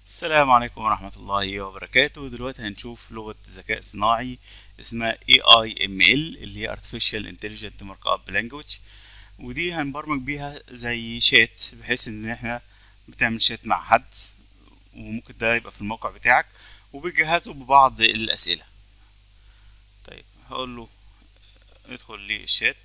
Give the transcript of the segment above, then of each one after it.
السلام عليكم ورحمة الله وبركاته. دلوقتي هنشوف لغة ذكاء صناعي اسمها AIML اللي هي Artificial Intelligent Markup Language، ودي هنبرمج بيها زي شات، بحيث ان احنا بتعمل شات مع حد، وممكن ده يبقى في الموقع بتاعك وبتجهزه ببعض الأسئلة. طيب هقول له ادخل للشات،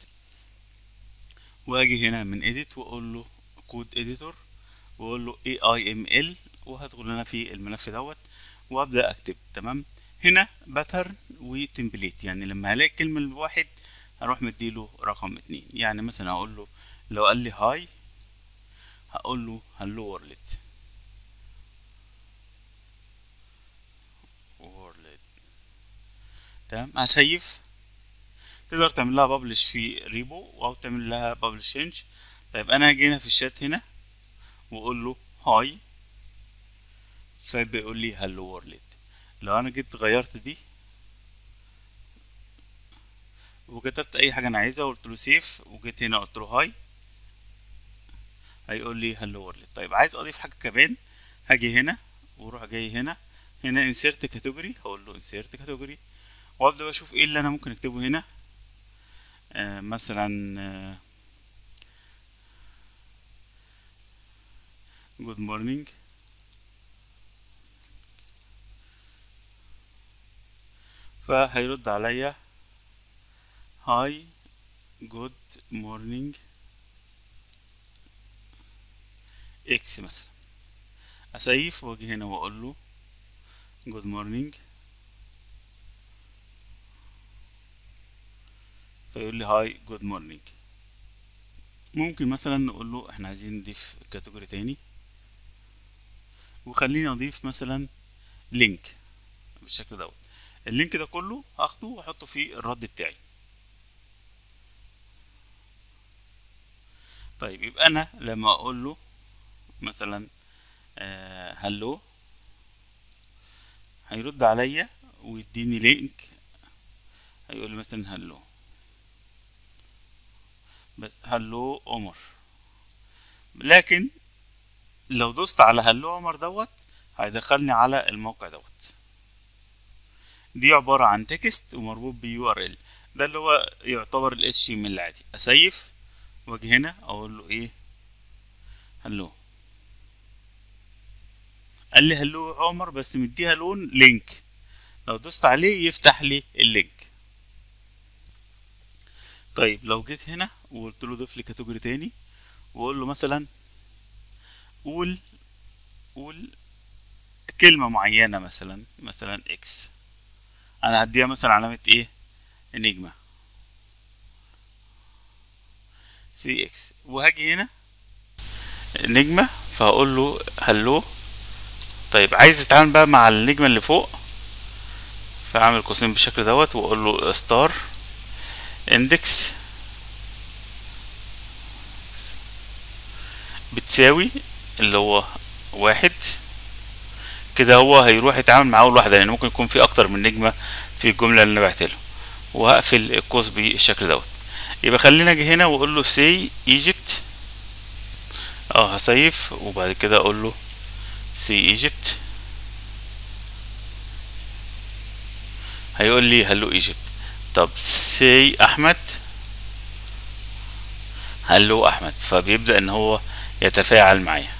واجي هنا من edit واقول له كود editor، واقول له AIML، وهدخل هنا في الملف دوت وابدا اكتب. تمام، هنا باترن وتمبليت، يعني لما هلاقي كلمه الواحد هروح مديله رقم 2. يعني مثلا هقول له لو قال لي هاي هقول له هلو وورلد. تمام، هسيف. تقدر تعمل لها ببلش في ريبو او تعمل لها ببلش change. طيب انا هاجي هنا في الشات هنا واقول له هاي، فبيقول لي هلو وورلد. لو انا جيت غيرت دي وكتبت اي حاجه انا عايزها وقلت له سيف، وجيت هنا قلت له هاي، هيقول لي هلو وورلد. طيب عايز اضيف حاجه كمان، هاجي هنا واروح جاي هنا انسيرت كاتيجوري، هقول له انسيرت كاتيجوري، وابدا اشوف ايه اللي انا ممكن اكتبه هنا. مثلا جود مورنينج، فهيرد عليا هاي جود مورنينج اكس مثلا. اسيف واجي هنا واقول له جود مورنينج، فيقول لي هاي جود مورنينج. ممكن مثلا نقول له احنا عايزين نضيف كاتيجوري تاني، وخليني اضيف مثلا لينك بالشكل دوت. اللينك ده كله هاخده واحطه في الرد بتاعي. طيب يبقى انا لما اقول له مثلا هلو، هيرد عليا ويديني لينك، هيقول لي مثلا هلو، بس هلو عمر. لكن لو دوست على هلو عمر دوت هيدخلني على الموقع دوت. دي عبارة عن تكست ومربوط ب URL، ده اللي هو يعتبر ال HTML العادي. اسيف واجي هنا اقول له ايه هلو، قال لي هلو عمر بس مديها لون لينك، لو دوست عليه يفتح لي اللينك. طيب لو جيت هنا وقلت له ضيف لي كاتيجوري تاني، واقول له مثلا قول قول كلمة معينة، مثلا اكس، انا هديها مثلا علامة ايه، نجمة سي اكس، وهاجي هنا نجمة فهقول له هلو. طيب عايز اتعامل بقى مع النجمة اللي فوق، فاعمل قوسين بالشكل دوت واقول له ستار اندكس بتساوي اللي هو 1. كده هو هيروح يتعامل مع اول واحدة، لان ممكن يكون في اكتر من نجمة في الجملة اللي انا بعتها له. وهقفل القوس بالشكل دوت. يبقى خلينا اجي هنا واقول له سي ايجيبت، هسيف وبعد كده اقول له سي ايجيبت، هيقول لي هلو ايجيبت. طب سي احمد، هلو احمد، فبيبدأ ان هو يتفاعل معايا.